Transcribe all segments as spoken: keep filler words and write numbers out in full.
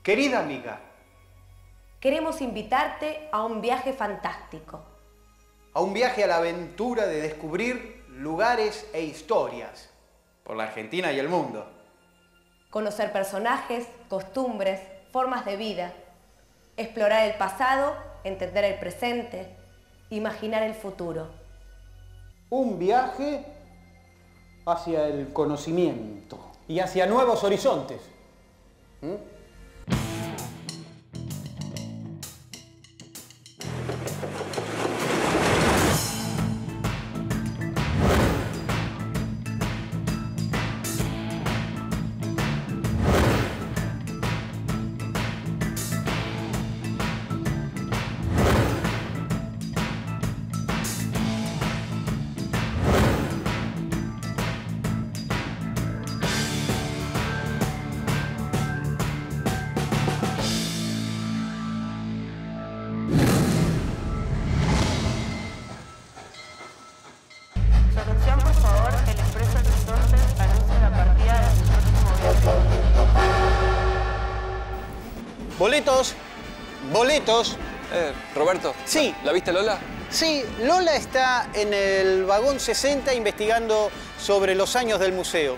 Querida amiga, queremos invitarte a un viaje fantástico. A un viaje a la aventura de descubrir lugares e historias por la Argentina y el mundo. Conocer personajes, costumbres, formas de vida. Explorar el pasado, entender el presente, imaginar el futuro. Un viaje hacia el conocimiento y hacia nuevos horizontes. ¿Mm? Boletos, boletos. Eh, Roberto. Sí. ¿La viste, Lola? Sí, Lola está en el vagón sesenta investigando sobre los años del museo.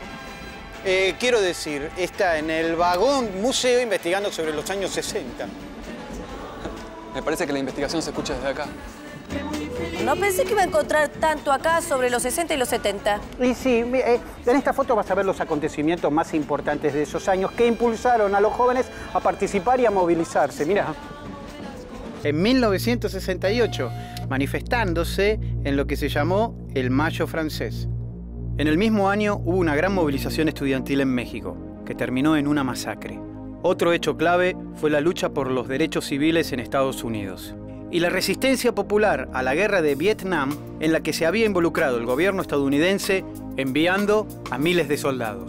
Eh, quiero decir, está en el vagón museo investigando sobre los años sesenta. Me parece que la investigación se escucha desde acá. No pensé que iba a encontrar tanto acá sobre los sesenta y los setenta. Y sí, eh, en esta foto vas a ver los acontecimientos más importantes de esos años que impulsaron a los jóvenes a participar y a movilizarse. Mirá. En mil novecientos sesenta y ocho, manifestándose en lo que se llamó el Mayo francés. En el mismo año hubo una gran movilización estudiantil en México, que terminó en una masacre. Otro hecho clave fue la lucha por los derechos civiles en Estados Unidos. Y la resistencia popular a la guerra de Vietnam, en la que se había involucrado el gobierno estadounidense enviando a miles de soldados.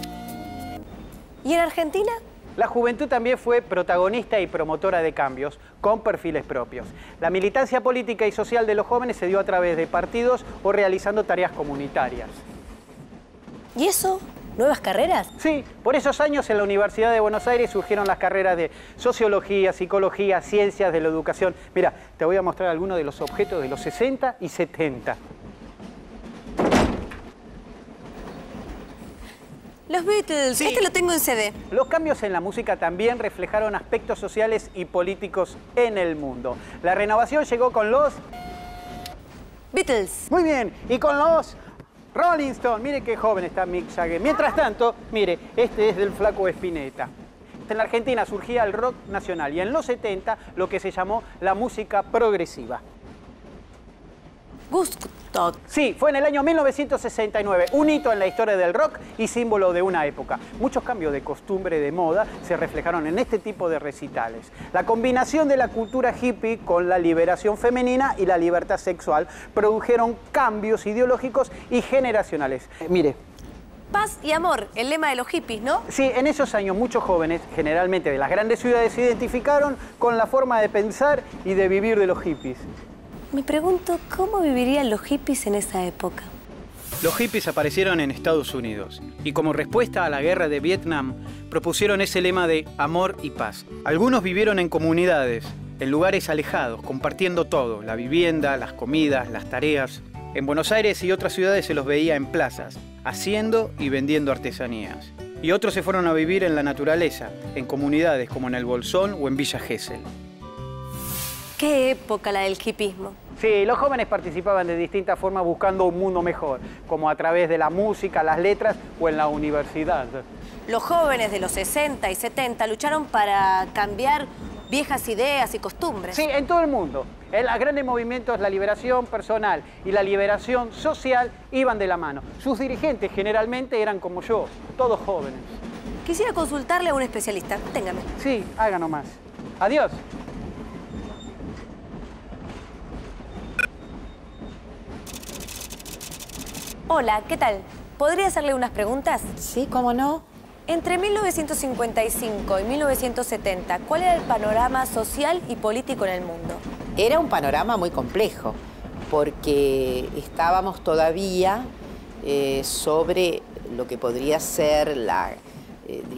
¿Y en Argentina? La juventud también fue protagonista y promotora de cambios, con perfiles propios. La militancia política y social de los jóvenes se dio a través de partidos o realizando tareas comunitarias. ¿Y eso? ¿Nuevas carreras? Sí, por esos años en la Universidad de Buenos Aires surgieron las carreras de Sociología, Psicología, Ciencias de la Educación. Mira, te voy a mostrar algunos de los objetos de los sesenta y setenta. Los Beatles. Sí. Este lo tengo en C D. Los cambios en la música también reflejaron aspectos sociales y políticos en el mundo. La renovación llegó con los Beatles. Muy bien, y con los Rolling Stone. Mire qué joven está Mick Jagger. Mientras tanto, mire, este es del Flaco Spinetta. En la Argentina surgía el rock nacional y en los setenta lo que se llamó la música progresiva. Woodstock. Sí, fue en el año mil novecientos sesenta y nueve, un hito en la historia del rock y símbolo de una época. Muchos cambios de costumbre de moda se reflejaron en este tipo de recitales. La combinación de la cultura hippie con la liberación femenina y la libertad sexual produjeron cambios ideológicos y generacionales. Eh, mire. Paz y amor, el lema de los hippies, ¿no? Sí, en esos años muchos jóvenes, generalmente de las grandes ciudades, se identificaron con la forma de pensar y de vivir de los hippies. Me pregunto, ¿cómo vivirían los hippies en esa época? Los hippies aparecieron en Estados Unidos y como respuesta a la guerra de Vietnam propusieron ese lema de amor y paz. Algunos vivieron en comunidades, en lugares alejados, compartiendo todo, la vivienda, las comidas, las tareas. En Buenos Aires y otras ciudades se los veía en plazas, haciendo y vendiendo artesanías. Y otros se fueron a vivir en la naturaleza, en comunidades como en El Bolsón o en Villa Gesell. ¿Qué época la del hippismo? Sí, los jóvenes participaban de distintas formas buscando un mundo mejor, como a través de la música, las letras o en la universidad. Los jóvenes de los sesenta y setenta lucharon para cambiar viejas ideas y costumbres. Sí, en todo el mundo. En los grandes movimientos, la liberación personal y la liberación social iban de la mano. Sus dirigentes generalmente eran como yo, todos jóvenes. Quisiera consultarle a un especialista. Téngame. Sí, haga nomás. Adiós. Hola, ¿qué tal? ¿Podría hacerle unas preguntas? Sí, ¿cómo no? Entre mil novecientos cincuenta y cinco y mil novecientos setenta, ¿cuál era el panorama social y político en el mundo? Era un panorama muy complejo, porque estábamos todavía eh, sobre lo que podría ser la, eh, digamos,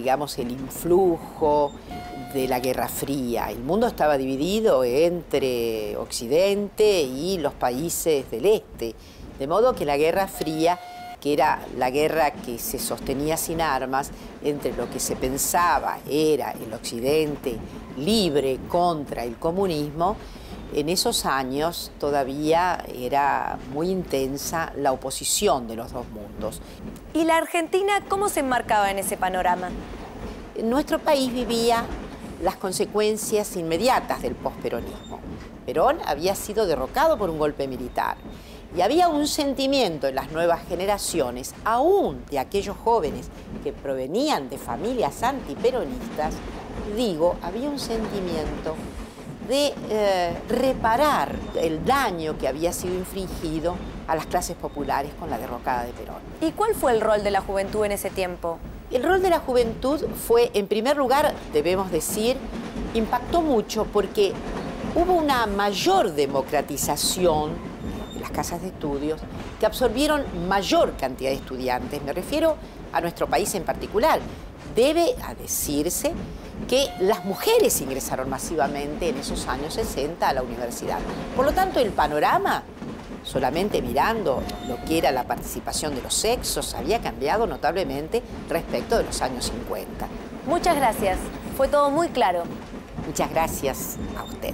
digamos, el influjo de la Guerra Fría. El mundo estaba dividido entre Occidente y los países del Este. De modo que la Guerra Fría, que era la guerra que se sostenía sin armas entre lo que se pensaba era el Occidente libre contra el comunismo, en esos años todavía era muy intensa la oposición de los dos mundos. ¿Y la Argentina cómo se enmarcaba en ese panorama? Nuestro país vivía las consecuencias inmediatas del posperonismo. Perón había sido derrocado por un golpe militar y había un sentimiento en las nuevas generaciones, aún de aquellos jóvenes que provenían de familias antiperonistas, digo, había un sentimiento de eh, reparar el daño que había sido infligido a las clases populares con la derrocada de Perón. ¿Y cuál fue el rol de la juventud en ese tiempo? El rol de la juventud fue, en primer lugar, debemos decir, impactó mucho porque hubo una mayor democratización de las casas de estudios que absorbieron mayor cantidad de estudiantes. Me refiero a nuestro país en particular. Debe a decirse que las mujeres ingresaron masivamente en esos años sesenta a la universidad. Por lo tanto, el panorama, solamente mirando lo que era la participación de los sexos, había cambiado notablemente respecto de los años cincuenta. Muchas gracias. Fue todo muy claro. Muchas gracias a usted.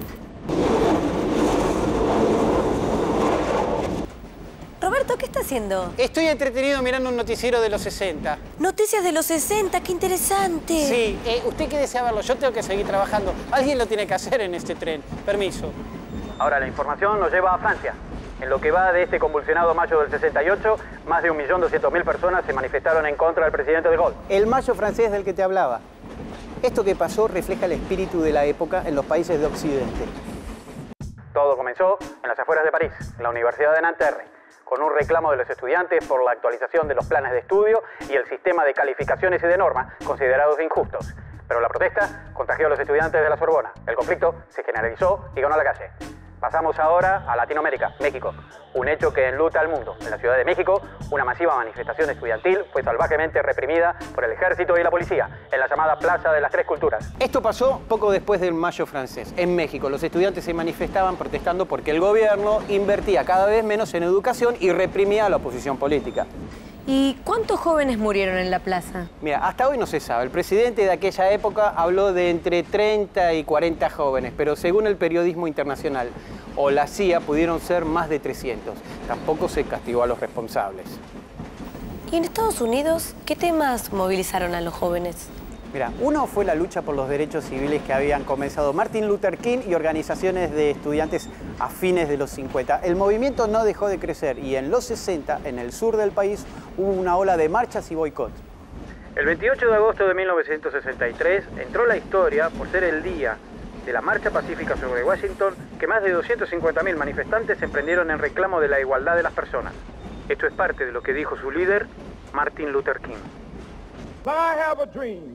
Roberto, ¿qué está haciendo? Estoy entretenido mirando un noticiero de los sesenta. Noticias de los sesenta, qué interesante. Sí, eh, usted qué desea verlo, yo tengo que seguir trabajando. Alguien lo tiene que hacer en este tren. Permiso. Ahora la información nos lleva a Francia. En lo que va de este convulsionado mayo del sesenta y ocho, más de un millón doscientas mil personas se manifestaron en contra del presidente de Gaulle. El mayo francés del que te hablaba. Esto que pasó refleja el espíritu de la época en los países de Occidente. Todo comenzó en las afueras de París, en la Universidad de Nanterre, con un reclamo de los estudiantes por la actualización de los planes de estudio y el sistema de calificaciones y de normas considerados injustos. Pero la protesta contagió a los estudiantes de la Sorbona. El conflicto se generalizó y ganó la calle. Pasamos ahora a Latinoamérica, México, un hecho que enluta al mundo. En la Ciudad de México, una masiva manifestación estudiantil fue salvajemente reprimida por el ejército y la policía en la llamada Plaza de las Tres Culturas. Esto pasó poco después del Mayo francés. En México, los estudiantes se manifestaban protestando porque el gobierno invertía cada vez menos en educación y reprimía a la oposición política. ¿Y cuántos jóvenes murieron en la plaza? Mira, hasta hoy no se sabe. El presidente de aquella época habló de entre treinta y cuarenta jóvenes, pero según el periodismo internacional o la C I A pudieron ser más de trescientos. Tampoco se castigó a los responsables. ¿Y en Estados Unidos qué temas movilizaron a los jóvenes? Mira, uno fue la lucha por los derechos civiles que habían comenzado Martin Luther King y organizaciones de estudiantes a fines de los cincuenta. El movimiento no dejó de crecer y en los sesenta, en el sur del país, hubo una ola de marchas y boicot. El veintiocho de agosto de mil novecientos sesenta y tres entró la historia por ser el día de la marcha pacífica sobre Washington que más de doscientos cincuenta mil manifestantes emprendieron en reclamo de la igualdad de las personas. Esto es parte de lo que dijo su líder, Martin Luther King. I have a dream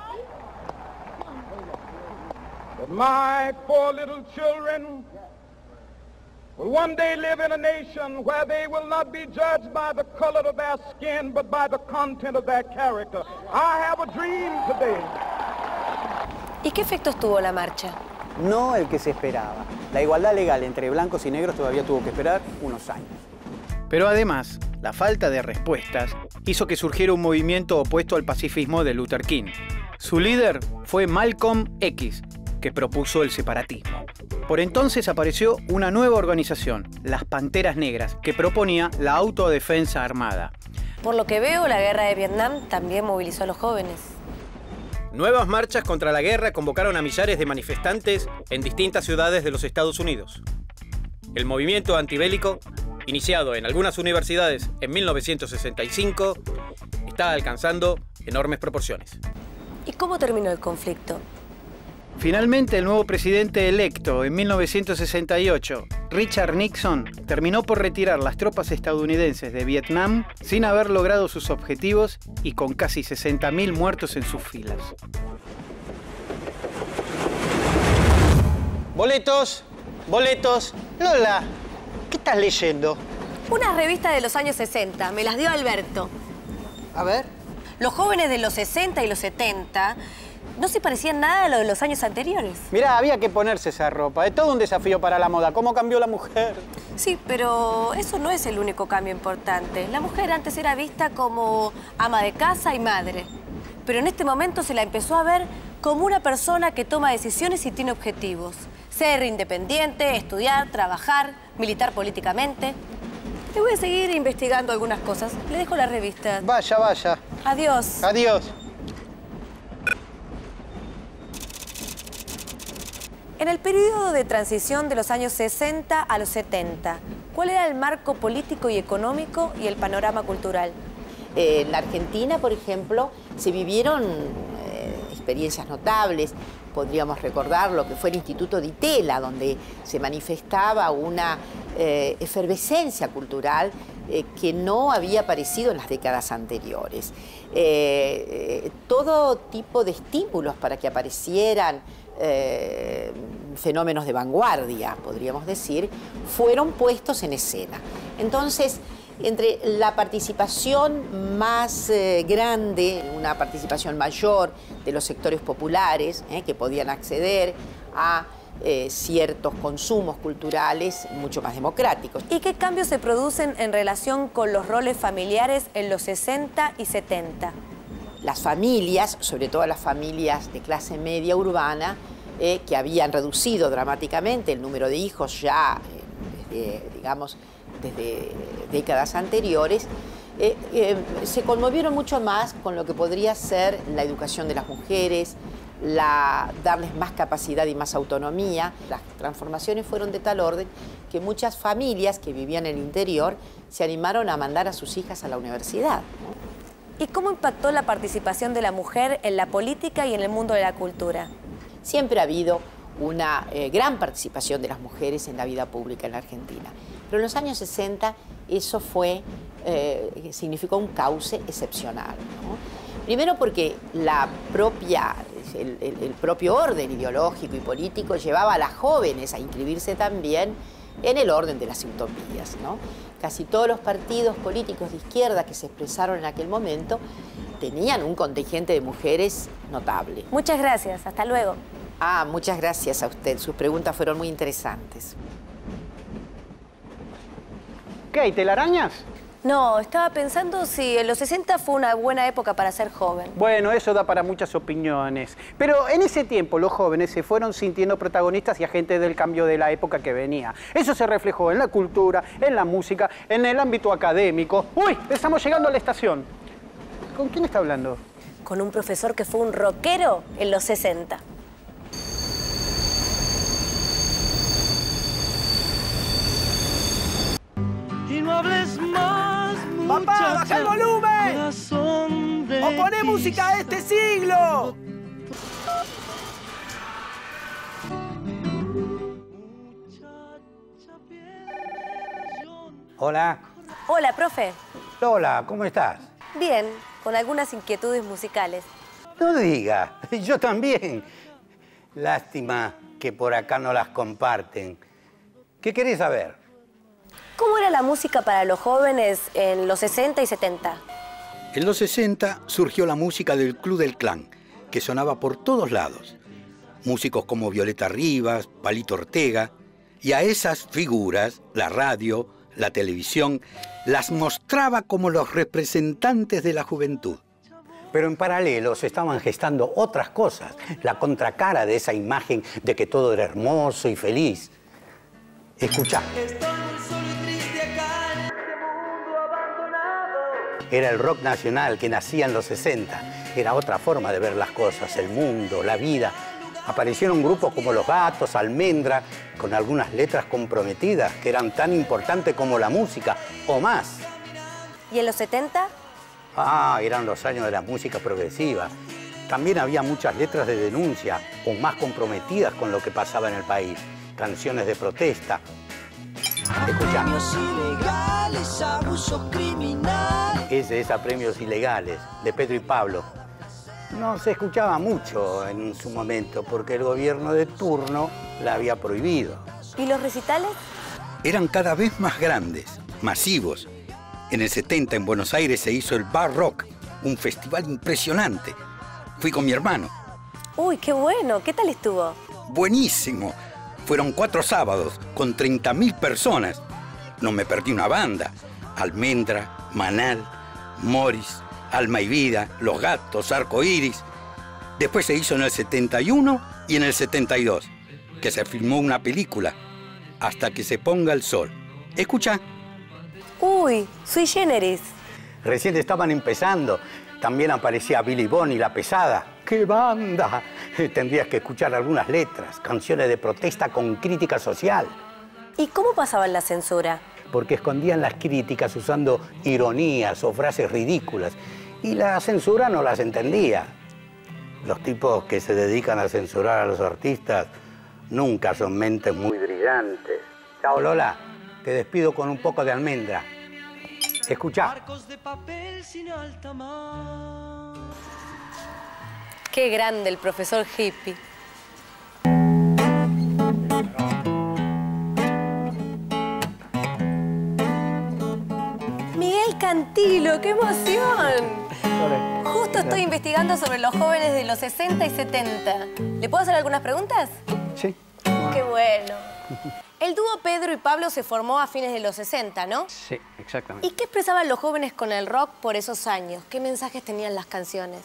that my four little children will one day live in a nation where they will not be judged by the color of their skin, but by the content of their character. I have a dream today. ¿Y qué efectos tuvo la marcha? No el que se esperaba. La igualdad legal entre blancos y negros todavía tuvo que esperar unos años. Pero además, la falta de respuestas hizo que surgiera un movimiento opuesto al pacifismo de Luther King. Su líder fue Malcolm X, que propuso el separatismo. Por entonces apareció una nueva organización, las Panteras Negras, que proponía la autodefensa armada. Por lo que veo, la guerra de Vietnam también movilizó a los jóvenes. Nuevas marchas contra la guerra convocaron a millares de manifestantes en distintas ciudades de los Estados Unidos. El movimiento antibélico, iniciado en algunas universidades en mil novecientos sesenta y cinco, está alcanzando enormes proporciones. ¿Y cómo terminó el conflicto? Finalmente, el nuevo presidente electo en mil novecientos sesenta y ocho, Richard Nixon, terminó por retirar las tropas estadounidenses de Vietnam sin haber logrado sus objetivos y con casi sesenta mil muertos en sus filas. Boletos, boletos. Lola, ¿qué estás leyendo? Una revista de los años sesenta, me las dio Alberto. A ver. Los jóvenes de los sesenta y los setenta no se parecían nada a lo de los años anteriores. Mirá, había que ponerse esa ropa. Es todo un desafío para la moda. ¿Cómo cambió la mujer? Sí, pero eso no es el único cambio importante. La mujer antes era vista como ama de casa y madre. Pero en este momento se la empezó a ver como una persona que toma decisiones y tiene objetivos. Ser independiente, estudiar, trabajar, militar políticamente. Le voy a seguir investigando algunas cosas. Le dejo la revista. Vaya, vaya. Adiós. Adiós. En el periodo de transición de los años sesenta a los setenta, ¿cuál era el marco político y económico y el panorama cultural? Eh, en la Argentina, por ejemplo, se vivieron eh, experiencias notables. Podríamos recordar lo que fue el Instituto Di Tella, donde se manifestaba una eh, efervescencia cultural eh, que no había aparecido en las décadas anteriores. Eh, eh, todo tipo de estímulos para que aparecieran eh, fenómenos de vanguardia, podríamos decir, fueron puestos en escena. Entonces, entre la participación más eh, grande, una participación mayor de los sectores populares eh, que podían acceder a eh, ciertos consumos culturales mucho más democráticos. ¿Y qué cambios se producen en relación con los roles familiares en los sesenta y setenta? Las familias, sobre todo las familias de clase media urbana, eh, que habían reducido dramáticamente el número de hijos ya, eh, desde, digamos, desde décadas anteriores, eh, eh, se conmovieron mucho más con lo que podría ser la educación de las mujeres, la, darles más capacidad y más autonomía. Las transformaciones fueron de tal orden que muchas familias que vivían en el interior se animaron a mandar a sus hijas a la universidad, ¿no? ¿Y cómo impactó la participación de la mujer en la política y en el mundo de la cultura? Siempre ha habido una eh, gran participación de las mujeres en la vida pública en la Argentina. Pero en los años sesenta eso fue, eh, significó un cauce excepcional, ¿no? Primero porque la propia, el, el, el propio orden ideológico y político llevaba a las jóvenes a inscribirse también en el orden de las utopías, ¿no? Casi todos los partidos políticos de izquierda que se expresaron en aquel momento tenían un contingente de mujeres notable. Muchas gracias. Hasta luego. Ah, muchas gracias a usted. Sus preguntas fueron muy interesantes. ¿Qué hay, telarañas? No, estaba pensando si en los sesenta fue una buena época para ser joven. Bueno, eso da para muchas opiniones. Pero en ese tiempo los jóvenes se fueron sintiendo protagonistas y agentes del cambio de la época que venía. Eso se reflejó en la cultura, en la música, en el ámbito académico. ¡Uy! Estamos llegando a la estación. ¿Con quién está hablando? Con un profesor que fue un rockero en los sesenta. Y no hables más, ¡Papá, baja el volumen! ¡O poné música de este siglo! Hola. Hola, profe. Hola, ¿cómo estás? Bien, con algunas inquietudes musicales. No diga, yo también. Lástima que por acá no las comparten. ¿Qué querés saber? ¿Cómo era la música para los jóvenes en los sesenta y setenta? En los sesenta surgió la música del Club del Clan, que sonaba por todos lados. Músicos como Violeta Rivas, Palito Ortega, y a esas figuras, la radio, la televisión, las mostraba como los representantes de la juventud. Pero en paralelo se estaban gestando otras cosas, la contracara de esa imagen de que todo era hermoso y feliz. Escuchá. Era el rock nacional que nacía en los sesenta. Era otra forma de ver las cosas, el mundo, la vida. Aparecieron grupos como Los Gatos, Almendra, con algunas letras comprometidas que eran tan importantes como la música, o más. ¿Y en los setenta? Ah, eran los años de la música progresiva. También había muchas letras de denuncia, o más comprometidas con lo que pasaba en el país. Canciones de protesta. Escuchá. Premios ilegales, abusos criminales. Ese es a Premios Ilegales, de Pedro y Pablo. No se escuchaba mucho en su momento, porque el gobierno de turno la había prohibido. ¿Y los recitales? Eran cada vez más grandes, masivos. En el setenta en Buenos Aires se hizo el Bar Rock, un festival impresionante. Fui con mi hermano. Uy, qué bueno. ¿Qué tal estuvo? Buenísimo. Fueron cuatro sábados con treinta mil personas. No me perdí una banda. Almendra, Manal, Morris, Alma y Vida, Los Gatos, Arco Iris. Después se hizo en el setenta y uno y en el setenta y dos, que se filmó una película, Hasta que se ponga el sol. Escucha. Uy, Sui Generis. Recién estaban empezando. También aparecía Billy Bond y La Pesada. ¡Qué banda! Tendrías que escuchar algunas letras, canciones de protesta con crítica social. ¿Y cómo pasaban la censura? Porque escondían las críticas usando ironías o frases ridículas. Y la censura no las entendía. Los tipos que se dedican a censurar a los artistas nunca son mentes muy brillantes. Chao, Lola. Te despido con un poco de almendra. Escuchá. Qué grande el profesor hippie. Miguel Cantilo, qué emoción. Justo estoy investigando sobre los jóvenes de los sesenta y setenta. ¿Le puedo hacer algunas preguntas? Sí. Qué bueno. El dúo Pedro y Pablo se formó a fines de los sesenta, ¿no? Sí, exactamente. ¿Y qué expresaban los jóvenes con el rock por esos años? ¿Qué mensajes tenían las canciones?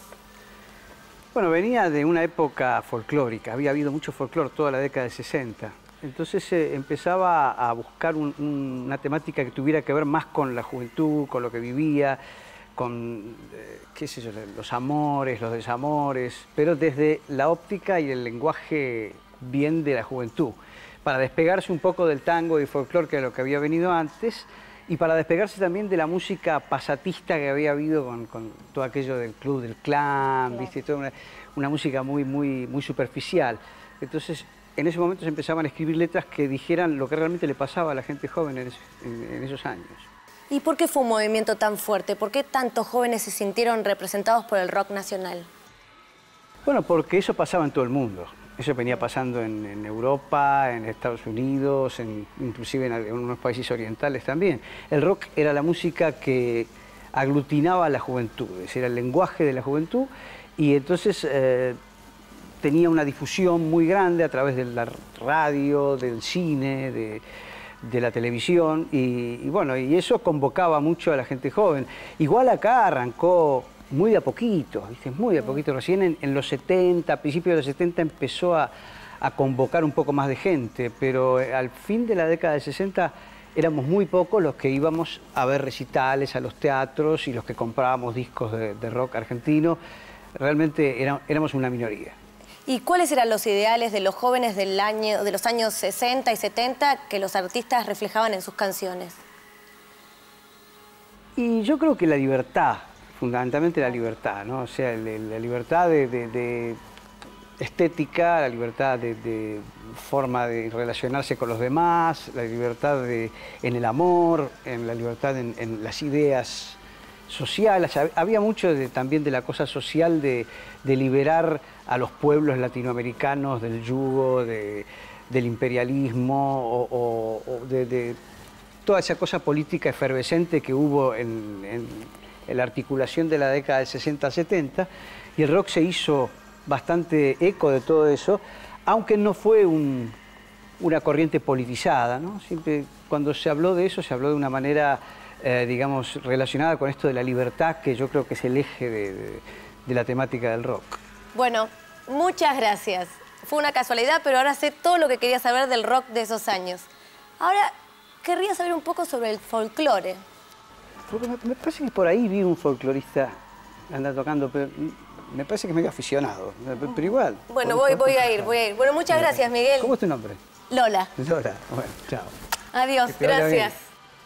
Bueno, venía de una época folclórica. Había habido mucho folclore toda la década de sesenta. Entonces eh, empezaba a buscar un, un, una temática que tuviera que ver más con la juventud, con lo que vivía, con, eh, qué sé yo, los amores, los desamores, pero desde la óptica y el lenguaje bien de la juventud, para despegarse un poco del tango y folclore, que era lo que había venido antes, y para despegarse también de la música pasatista que había habido con, con todo aquello del Club del Clan, ¿viste? Toda una, una música muy, muy, muy superficial. Entonces, en ese momento se empezaban a escribir letras que dijeran lo que realmente le pasaba a la gente joven en, en, en esos años. ¿Y por qué fue un movimiento tan fuerte? ¿Por qué tantos jóvenes se sintieron representados por el rock nacional? Bueno, porque eso pasaba en todo el mundo. Eso venía pasando en, en Europa, en Estados Unidos, en, inclusive en, en unos países orientales también. El rock era la música que aglutinaba a la juventud, es decir, era el lenguaje de la juventud, y entonces eh, tenía una difusión muy grande a través de la radio, del cine, de, de la televisión, y, y bueno, y eso convocaba mucho a la gente joven. Igual acá arrancó muy de a poquito, ¿viste? Muy de a poquito. Recién en, en los setenta, a principios de los setenta, empezó a, a convocar un poco más de gente, pero al fin de la década de sesenta éramos muy pocos los que íbamos a ver recitales, a los teatros, y los que comprábamos discos de, de rock argentino. Realmente era, éramos una minoría. ¿Y cuáles eran los ideales de los jóvenes del año, de los años sesenta y setenta que los artistas reflejaban en sus canciones? Y yo creo que la libertad, fundamentalmente la libertad, ¿no? O sea, la libertad de, de, de estética, la libertad de, de forma de relacionarse con los demás, la libertad de, en el amor, en la libertad en, en las ideas sociales. Había mucho de, también de la cosa social de, de liberar a los pueblos latinoamericanos del yugo, de, del imperialismo o, o, o de, de toda esa cosa política efervescente que hubo en, en, en la articulación de la década del sesenta setenta, y el rock se hizo bastante eco de todo eso, aunque no fue un, una corriente politizada, ¿no? Siempre cuando se habló de eso, se habló de una manera, eh, digamos, relacionada con esto de la libertad, que yo creo que es el eje de, de, de la temática del rock. Bueno, muchas gracias. Fue una casualidad, pero ahora sé todo lo que quería saber del rock de esos años. Ahora, querría saber un poco sobre el folclore. Porque me, me parece que por ahí vi un folclorista anda tocando, pero me parece que es medio aficionado, pero igual. Bueno, voy, voy a ir, voy a ir. Bueno, muchas gracias, Miguel. ¿Cómo es tu nombre? Lola. Lola, bueno, chao. Adiós, gracias.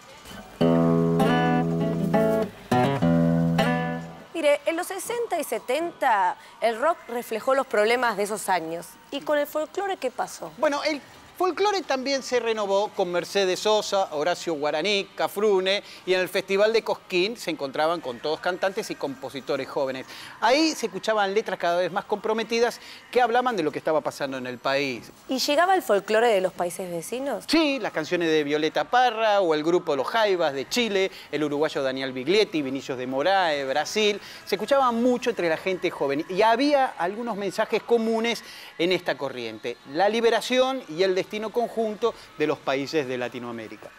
Mire, en los sesenta y setenta el rock reflejó los problemas de esos años. ¿Y con el folclore qué pasó? Bueno, el Folclore también se renovó con Mercedes Sosa, Horacio Guaraní, Cafrune, y en el Festival de Cosquín se encontraban con todos cantantes y compositores jóvenes. Ahí se escuchaban letras cada vez más comprometidas que hablaban de lo que estaba pasando en el país. ¿Y llegaba el folclore de los países vecinos? Sí, las canciones de Violeta Parra o el grupo Los Jaivas de Chile, el uruguayo Daniel Biglietti, Vinicius de Moraes, Brasil. Se escuchaban mucho entre la gente joven y había algunos mensajes comunes en esta corriente: la liberación y el destino conjunto de los países de Latinoamérica.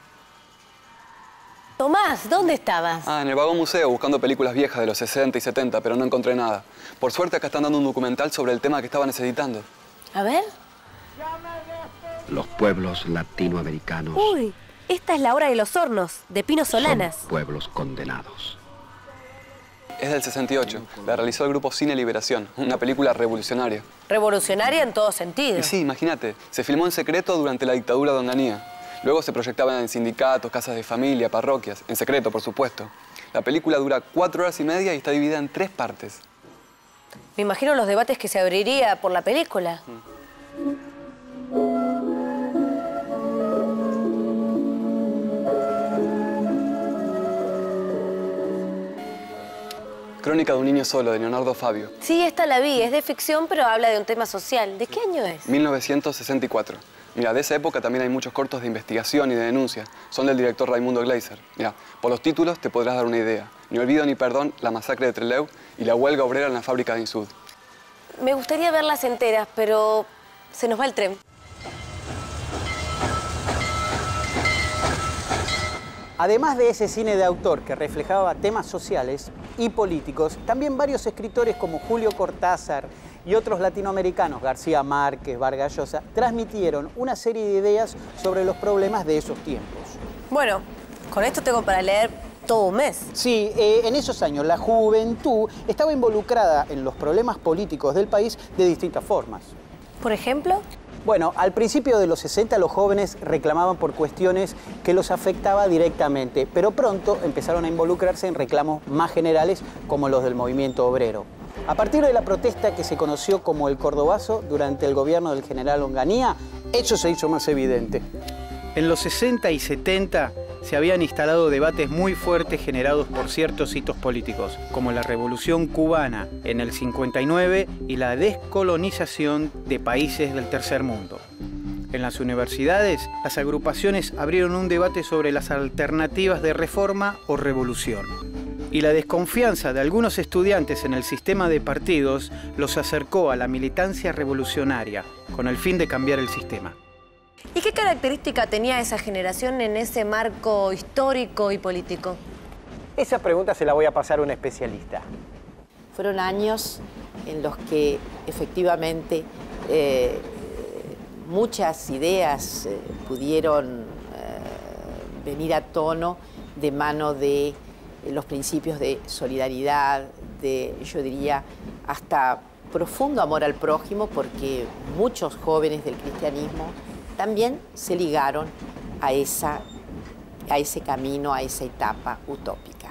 Tomás, ¿dónde estabas? Ah, en el vagón museo, buscando películas viejas de los sesenta y setenta, pero no encontré nada. Por suerte acá están dando un documental sobre el tema que estaba necesitando. A ver. Los pueblos latinoamericanos. Uy, esta es La Hora de los Hornos, de Pino Solanas. Son pueblos condenados. Es del sesenta y ocho. La realizó el grupo Cine Liberación, una película revolucionaria. Revolucionaria en todo sentido. Y sí, imagínate, se filmó en secreto durante la dictadura de Onganía. Luego se proyectaban en sindicatos, casas de familia, parroquias, en secreto, por supuesto. La película dura cuatro horas y media y está dividida en tres partes. Me imagino los debates que se abriría por la película. Mm. Crónica de un niño solo, de Leonardo Fabio. Sí, esta la vi. Es de ficción, pero habla de un tema social. ¿De qué año es? mil novecientos sesenta y cuatro. Mira, de esa época también hay muchos cortos de investigación y de denuncia. Son del director Raimundo Gleiser. Mira, por los títulos te podrás dar una idea. Ni olvido ni perdón, la masacre de Trelew y la huelga obrera en la fábrica de Insud. Me gustaría verlas enteras, pero se nos va el tren. Además de ese cine de autor que reflejaba temas sociales y políticos, también varios escritores como Julio Cortázar y otros latinoamericanos, García Márquez, Vargas Llosa, transmitieron una serie de ideas sobre los problemas de esos tiempos. Bueno, con esto tengo para leer todo un mes. Sí, eh, en esos años la juventud estaba involucrada en los problemas políticos del país de distintas formas. ¿Por ejemplo? Bueno, al principio de los sesenta los jóvenes reclamaban por cuestiones que los afectaba directamente, pero pronto empezaron a involucrarse en reclamos más generales como los del movimiento obrero. A partir de la protesta que se conoció como el Cordobazo durante el gobierno del general Onganía, eso se hizo más evidente. En los sesenta y setenta se habían instalado debates muy fuertes generados por ciertos hitos políticos, como la Revolución Cubana en el cincuenta y nueve y la descolonización de países del tercer mundo. En las universidades, las agrupaciones abrieron un debate sobre las alternativas de reforma o revolución. Y la desconfianza de algunos estudiantes en el sistema de partidos los acercó a la militancia revolucionaria, con el fin de cambiar el sistema. ¿Y qué característica tenía esa generación en ese marco histórico y político? Esa pregunta se la voy a pasar a un especialista. Fueron años en los que efectivamente eh, muchas ideas eh, pudieron eh, venir a tono de mano de los principios de solidaridad, de, yo diría, hasta profundo amor al prójimo, porque muchos jóvenes del cristianismo también se ligaron a, esa, a ese camino, a esa etapa utópica.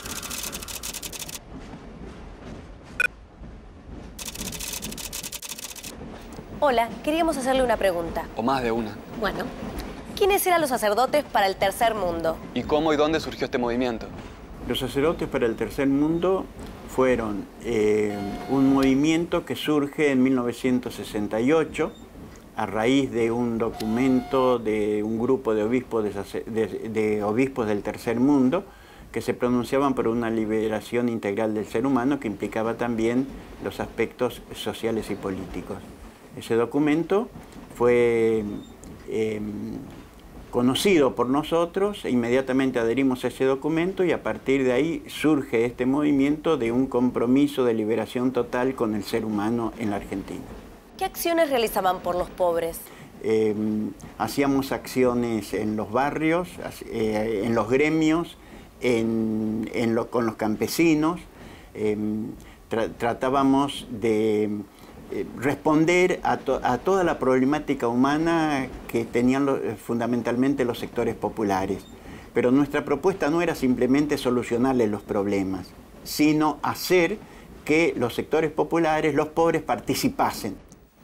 Hola, queríamos hacerle una pregunta. O más de una. Bueno, ¿quiénes eran los sacerdotes para el tercer mundo? ¿Y cómo y dónde surgió este movimiento? Los sacerdotes para el tercer mundo fueron eh, un movimiento que surge en mil novecientos sesenta y ocho a raíz de un documento de un grupo de obispos, de, de, de obispos del tercer mundo que se pronunciaban por una liberación integral del ser humano que implicaba también los aspectos sociales y políticos. Ese documento fue eh, conocido por nosotros, e inmediatamente adherimos a ese documento y a partir de ahí surge este movimiento de un compromiso de liberación total con el ser humano en la Argentina. ¿Qué acciones realizaban por los pobres? Eh, hacíamos acciones en los barrios, eh, en los gremios, en, en lo, con los campesinos. Eh, tra tratábamos de eh, responder a, to a toda la problemática humana que tenían lo, fundamentalmente los sectores populares. Pero nuestra propuesta no era simplemente solucionarles los problemas, sino hacer que los sectores populares, los pobres, participasen.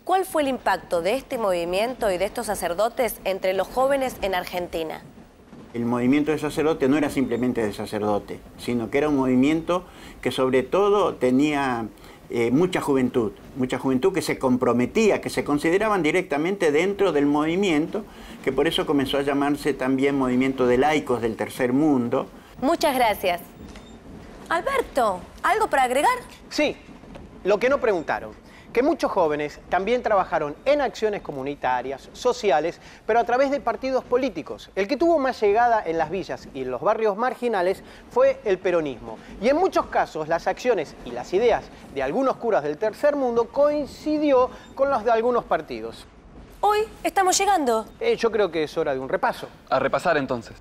¿cuál fue el impacto de este movimiento y de estos sacerdotes entre los jóvenes en Argentina? El movimiento de sacerdotes no era simplemente de sacerdote, sino que era un movimiento que sobre todo tenía eh, mucha juventud, mucha juventud que se comprometía, que se consideraban directamente dentro del movimiento, que por eso comenzó a llamarse también Movimiento de Laicos del Tercer Mundo. Muchas gracias. Alberto, ¿algo para agregar? Sí, lo que no preguntaron, que muchos jóvenes también trabajaron en acciones comunitarias, sociales, pero a través de partidos políticos. El que tuvo más llegada en las villas y en los barrios marginales fue el peronismo. Y en muchos casos las acciones y las ideas de algunos curas del tercer mundo coincidió con las de algunos partidos. Hoy estamos llegando. Eh, yo creo que es hora de un repaso. A repasar entonces.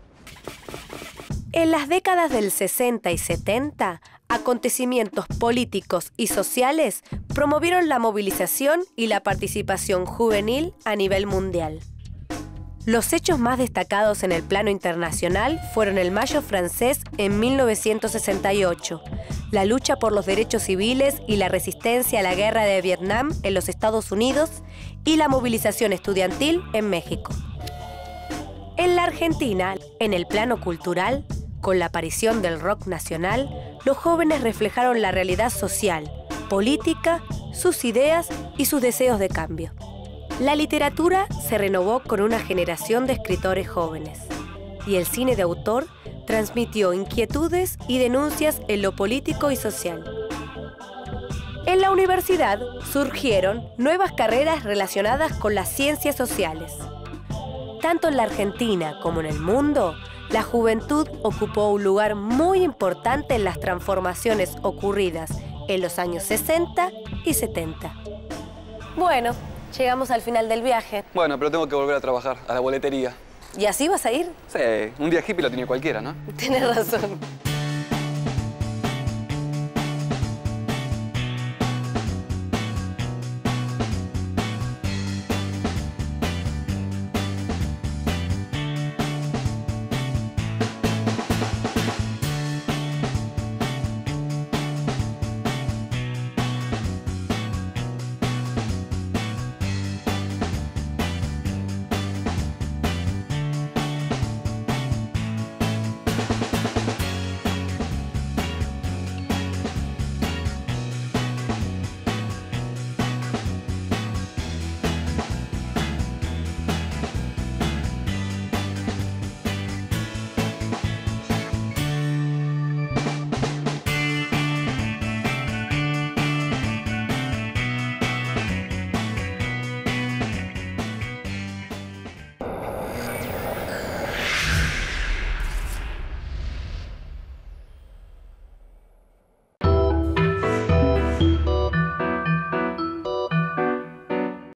En las décadas del sesenta y setenta, acontecimientos políticos y sociales promovieron la movilización y la participación juvenil a nivel mundial. Los hechos más destacados en el plano internacional fueron el Mayo francés en mil novecientos sesenta y ocho, la lucha por los derechos civiles y la resistencia a la guerra de Vietnam en los Estados Unidos y la movilización estudiantil en México. En la Argentina, en el plano cultural, con la aparición del rock nacional, los jóvenes reflejaron la realidad social, política, sus ideas y sus deseos de cambio. La literatura se renovó con una generación de escritores jóvenes y el cine de autor transmitió inquietudes y denuncias en lo político y social. En la universidad surgieron nuevas carreras relacionadas con las ciencias sociales. Tanto en la Argentina como en el mundo, la juventud ocupó un lugar muy importante en las transformaciones ocurridas en los años sesenta y setenta. Bueno, llegamos al final del viaje. Bueno, pero tengo que volver a trabajar, a la boletería. ¿Y así vas a ir? Sí, un día hippie lo tiene cualquiera, ¿no? Tienes razón.